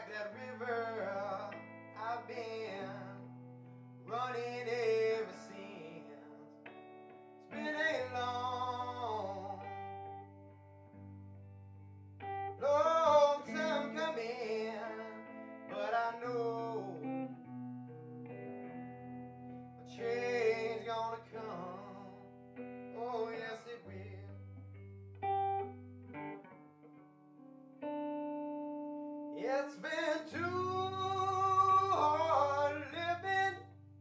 that river I've been running ever since. It's been a long time coming, but I know a change gonna come. Oh yes it will. It's been too hard living.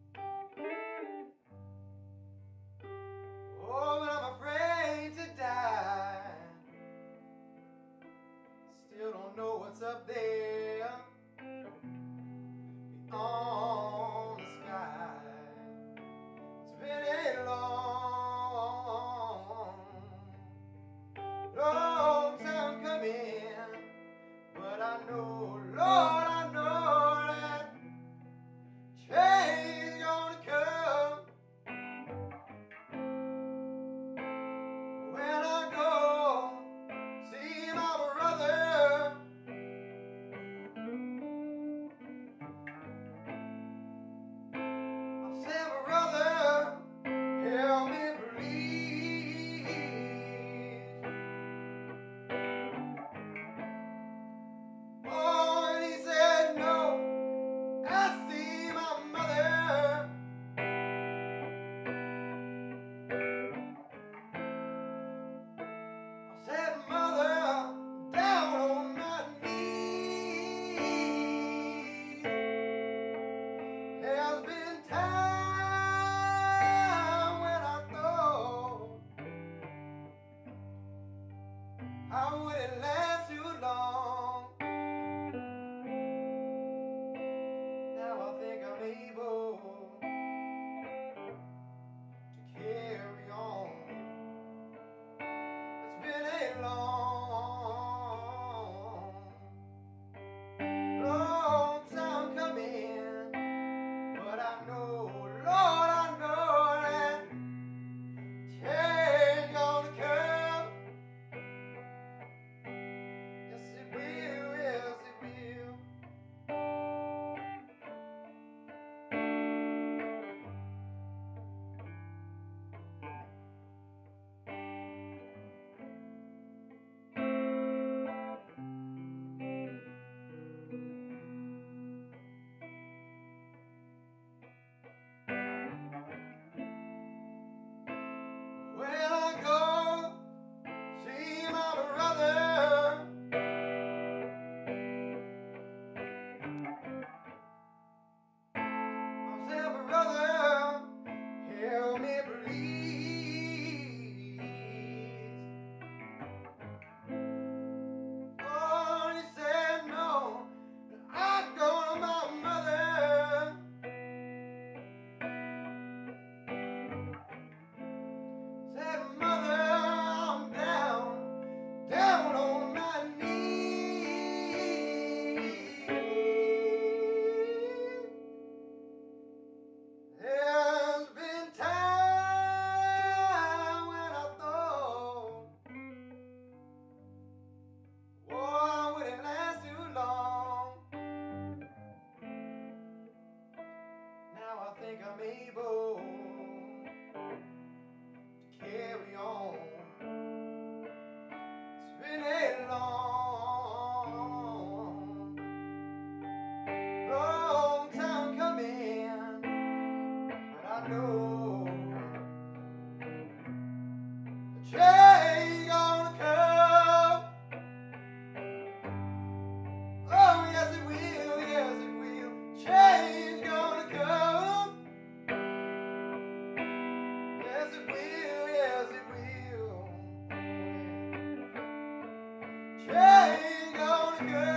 Oh, but I'm afraid to die. Still don't know what's up there beyond the sky. It's been a long time coming, but I know, Lord, I know that change gonna come when I go see my brother. I'll say, brother, help me please. Oh, and he said, no, I see my mother. I said, mother, down on my knees. There's been time when I thought I wouldn't last too long. Now I think I'm able to carry on. It's been a long time coming, but I know, Lord, I know that change gonna come. Yes it will, yes it will. When I go see my brother, I'll say, brother, help me please. Oh, he said, no, I go to my mother. Said, mother, I'm down on my knees. There's been time when I thought, oh, I wouldn't last too long. Now I think I'm able to carry on. It's been a long time coming, but I know the change gonna come. Oh yes it will, yes it will. Change gonna come. Yes it will, yes it will. Change gonna come.